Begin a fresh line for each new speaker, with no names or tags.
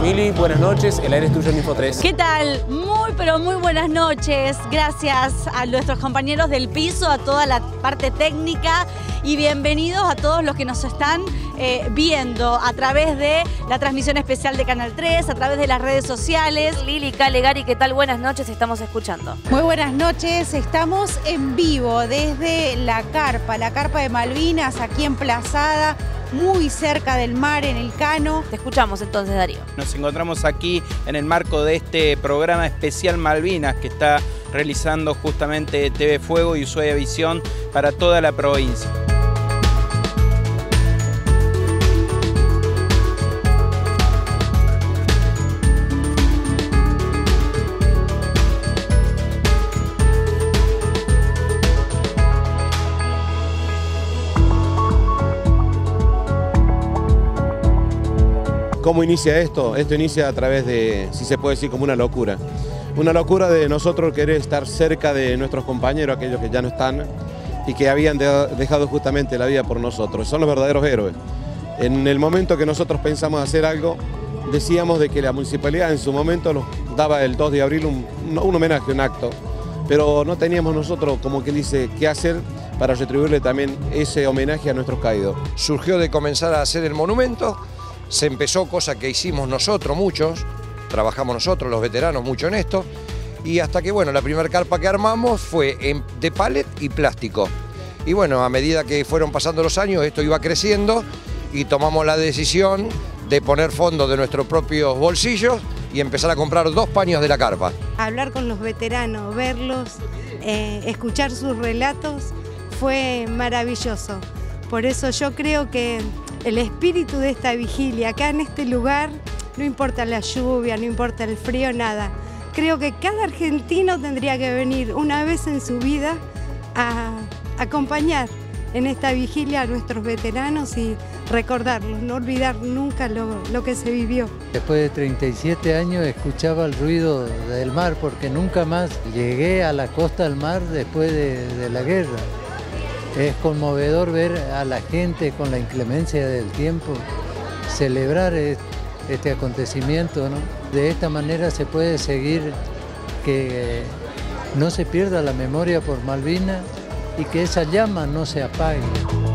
Mili, buenas noches, el aire es tuyo en Info 3.
¿Qué tal? Muy pero muy buenas noches. Gracias a nuestros compañeros del piso, a toda la parte técnica y bienvenidos a todos los que nos están viendo a través de la transmisión especial de Canal 3, a través de las redes sociales.
Lili, Cale, Gary, ¿qué tal? Buenas noches, estamos escuchando.
Muy buenas noches, estamos en vivo desde la carpa de Malvinas, aquí emplazada, muy cerca del mar, en el Cano.
Te escuchamos entonces, Darío.
Nos encontramos aquí en el marco de este programa especial Malvinas que está realizando justamente TV Fuego y Ushuaia Visión para toda la provincia.
¿Cómo inicia esto? Esto inicia a través de, si se puede decir, como una locura. Una locura de nosotros querer estar cerca de nuestros compañeros, aquellos que ya no están y que habían dejado justamente la vida por nosotros. Son los verdaderos héroes. En el momento que nosotros pensamos hacer algo, decíamos de que la municipalidad en su momento nos daba el 2 de abril un homenaje, un acto, pero no teníamos nosotros, como que dice, qué hacer para retribuirle también ese homenaje a nuestros caídos.
Surgió de comenzar a hacer el monumento. Se empezó, cosa que hicimos nosotros muchos, trabajamos nosotros, los veteranos, mucho en esto, y hasta que, bueno, la primera carpa que armamos fue de palet y plástico. Y bueno, a medida que fueron pasando los años, esto iba creciendo y tomamos la decisión de poner fondos de nuestros propios bolsillos y empezar a comprar 2 paños de la carpa.
Hablar con los veteranos, verlos, escuchar sus relatos, fue maravilloso. Por eso yo creo que el espíritu de esta vigilia, acá en este lugar, no importa la lluvia, no importa el frío, nada. Creo que cada argentino tendría que venir una vez en su vida a acompañar en esta vigilia a nuestros veteranos y recordarlos, no olvidar nunca lo que se vivió.
Después de 37 años escuchaba el ruido del mar porque nunca más llegué a la costa del mar después de la guerra. Es conmovedor ver a la gente con la inclemencia del tiempo celebrar este acontecimiento, ¿no? De esta manera se puede seguir que no se pierda la memoria por Malvinas y que esa llama no se apague.